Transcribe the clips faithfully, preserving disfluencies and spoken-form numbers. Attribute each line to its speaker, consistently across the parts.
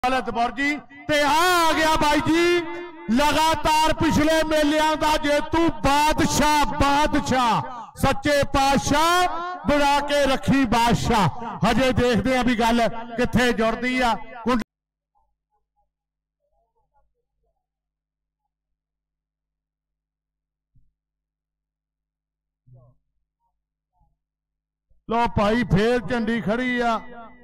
Speaker 1: एतबार जी ते आ गया भाई जी लगातार पिछले मेलियां दा जेतू बादशाह बादशाह सच्चे पातशाह बना के रखी बादशाह। हजे देखते हैं भी गल किथे जुड़दी आ। लो भाई फिर झंडी खड़ी आ।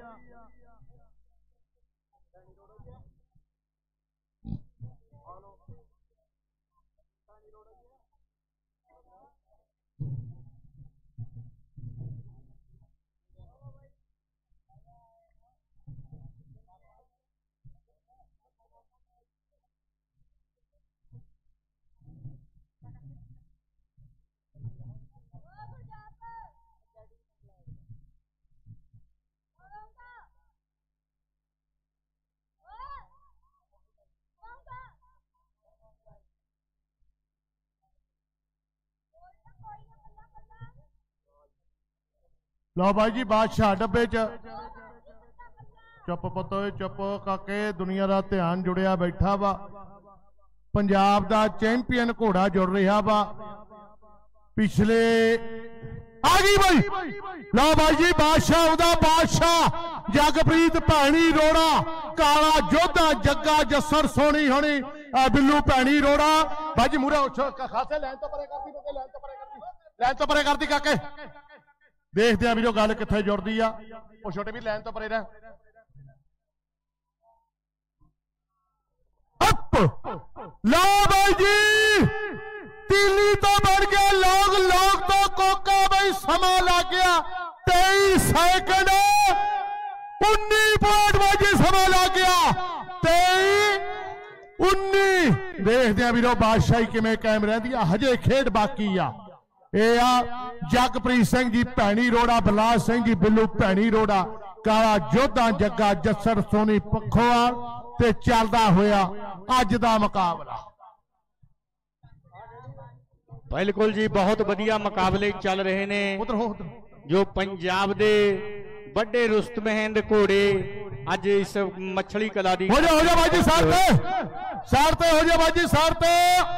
Speaker 1: लो भाई जी बादशाह डब्बे च चुप पुतो चुप काके दुनिया का ध्यान जुड़िया बैठा वा। पंजाब का चैंपियन घोड़ा जुड़ रहा वा पिछले आ गई भाई। लो भाई जी बादशाह उदा बादशाह जगप्रीत भैनी रोड़ा काला जोधा जग्गा जस्सर सोनी होनी बिल्लू भैनी रोड़ा भाई जी मूरे खासे लैन तो परे करती लैन तो परे करती लैन तो परे करती काके देखते हैं भी जो गल किथे जुड़दी आ। वो छोटे भी लैन तो परे रह लो भाई जी तीली तो बढ़ गया लोग लोग तो कोका भाई समा लग गया तेईस सेकंड उन्नी पॉइंट बाजी समा लग गया तेईस उन्नी। देखते हैं भी जो बादशाही किमें कायम रहती है। हजे खेड बाकी आ। ਇਹ ਆ ਜਗਪ੍ਰੀਤ ਸਿੰਘ जी ਭੈਣੀ रोड़ा ਬਲਾਸ ਸਿੰਘ जी ਬਿੱਲੂ ਭੈਣੀ रोड़ा ਕਾਲਾ ਜੋਧਾ ਜੱਗਾ ਜੱਸਰ ਸੋਨੀ ਪੱਖੋਵਾਲ ਤੇ ਚੱਲਦਾ ਹੋਇਆ ਅੱਜ ਦਾ ਮੁਕਾਬਲਾ।
Speaker 2: बिल्कुल जी बहुत बढ़िया मुकाबले चल रहे ने जो पंजाब दे बड़े रुस्तमहिंद घोड़े अज इस मछली कला दी
Speaker 1: हो जा हो जा भाई जी सार ते सार ते हो जा भाई जी सार ते